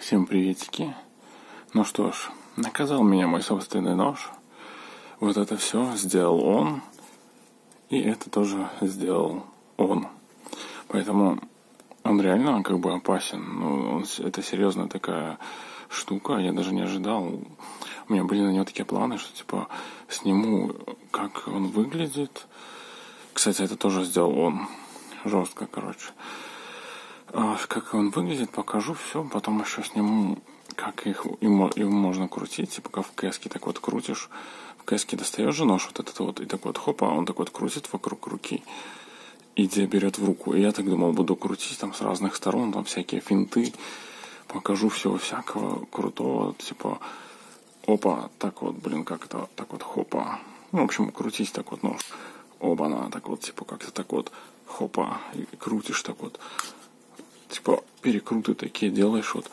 Всем приветики. Ну что ж, наказал меня мой собственный нож. Вот это все сделал он. И это тоже сделал он. Поэтому он реально как бы опасен. Ну, это серьезная такая штука. Я даже не ожидал. У меня были на него такие планы, что типа сниму, как он выглядит. Кстати, это тоже сделал он. Жестко, короче. Как он выглядит, покажу все. Потом еще сниму, как им можно крутить. Типа как в кэске так вот крутишь. В кэске достаешь же нож вот этот вот. И так вот хопа, он так вот крутит вокруг руки. И тебя берет в руку. И я так думал, буду крутить там с разных сторон. Там всякие финты. Покажу всего всякого крутого. Типа опа, так вот, как это, так вот хопа. Ну, в общем, крутить так вот нож. Оба-на, так вот, типа как-то так вот хопа. И крутишь так вот. Типа перекруты такие делаешь вот.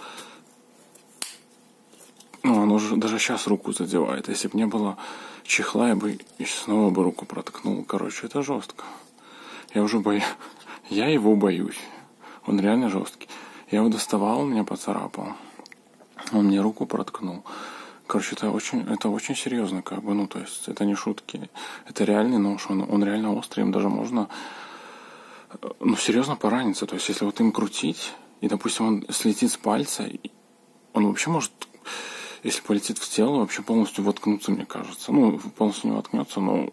Ну, оно же даже сейчас руку задевает. Если бы не было чехла, я бы и снова бы руку проткнул. Короче, это жестко. Я уже боюсь. Я его боюсь. Он реально жесткий. Я его доставал, меня поцарапал. Он мне руку проткнул. Короче, это очень серьезно, как бы, ну, то есть, это не шутки. Это реальный нож, он реально острый, им даже можно, ну, серьезно пораниться. То есть, если вот им крутить, и, допустим, он слетит с пальца, он вообще может, если полетит в тело, вообще полностью воткнуться, мне кажется. Ну, полностью не воткнется, но,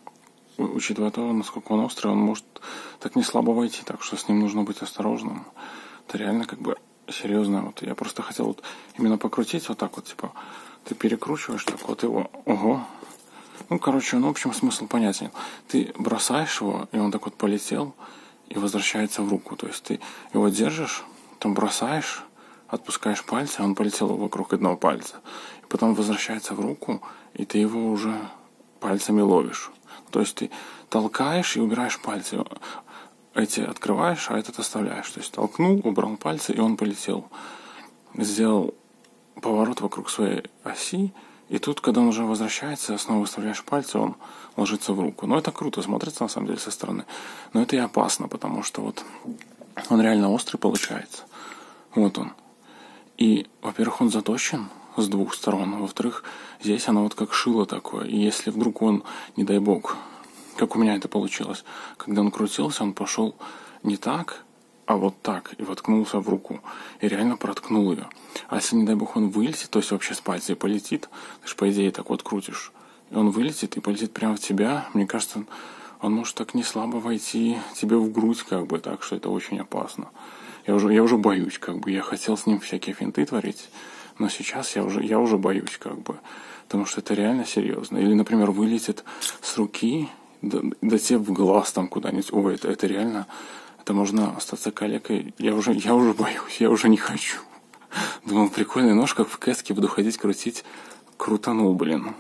учитывая то, насколько он острый, он может так не слабо войти, так что с ним нужно быть осторожным. Это реально, как бы, серьезно. Вот я просто хотел вот именно покрутить вот так вот, типа, ты перекручиваешь так вот его, ого. Ну, короче, ну, в общем, смысл понятен. Ты бросаешь его, и он так вот полетел, и возвращается в руку. То есть ты его держишь, потом бросаешь, отпускаешь пальцы, он полетел вокруг одного пальца. И потом возвращается в руку, и ты его уже пальцами ловишь. То есть ты толкаешь и убираешь пальцы. Эти открываешь, а этот оставляешь. То есть толкнул, убрал пальцы, и он полетел. Сделал поворот вокруг своей оси, и тут, когда он уже возвращается, снова выставляешь пальцы, он ложится в руку. Но это круто смотрится, на самом деле, со стороны. Но это и опасно, потому что вот он реально острый получается. Вот он. И, во-первых, он заточен с двух сторон. Во-вторых, здесь оно вот как шило такое. И если вдруг он, не дай бог, как у меня это получилось, когда он крутился, он пошел не так, а вот так, и воткнулся в руку, и реально проткнул ее. А если, не дай бог, он вылетит, то есть вообще с пальца и полетит, ты же, по идее, так вот крутишь, и он вылетит и полетит прямо в тебя, мне кажется, он может так не слабо войти тебе в грудь, как бы, так что это очень опасно. Я уже боюсь, как бы, я хотел с ним всякие финты творить, но сейчас я уже боюсь, как бы, потому что это реально серьезно. Или, например, вылетит с руки, да тебе в глаз там куда-нибудь, ой, это реально... Это можно остаться калекой. Я уже боюсь, я уже не хочу. Думал, прикольный нож, как в кэске буду ходить, крутить. Крутанул, блин.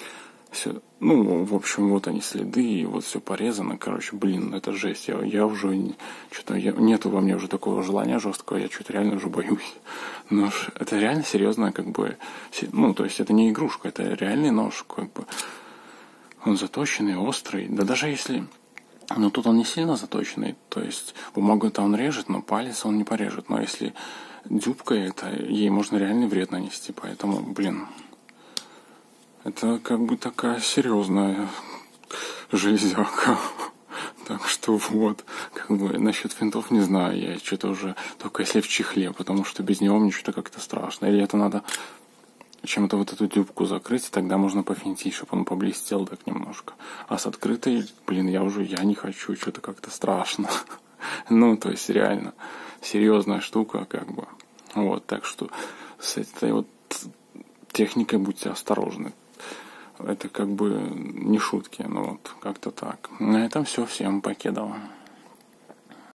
Все. Ну, в общем, вот они следы, и вот все порезано. Короче, блин, это жесть. Я уже что-то нету во мне уже такого желания жесткого, я что-то реально уже боюсь. Нож, это реально серьезно, как бы. Ну, то есть это не игрушка, это реальный нож, как бы. Он заточенный, острый. Да даже если. Но тут он не сильно заточенный, то есть бумагу-то он режет, но палец он не порежет. Но если дюбка, это ей можно реальный вред нанести, поэтому, блин, это как бы такая серьезная железяка. Так что вот, как бы насчет финтов не знаю, я что-то уже, только если в чехле, потому что без него мне что-то как-то страшно. Или это надо чем-то вот эту дюбку закрыть, и тогда можно пофинтить, чтобы он поблестел так немножко. А с открытой, блин, я не хочу, что-то как-то страшно. Ну, то есть реально серьезная штука, как бы. Вот, так что с этой вот техникой будьте осторожны. Это как бы не шутки, но вот как-то так. На этом все, всем покедова.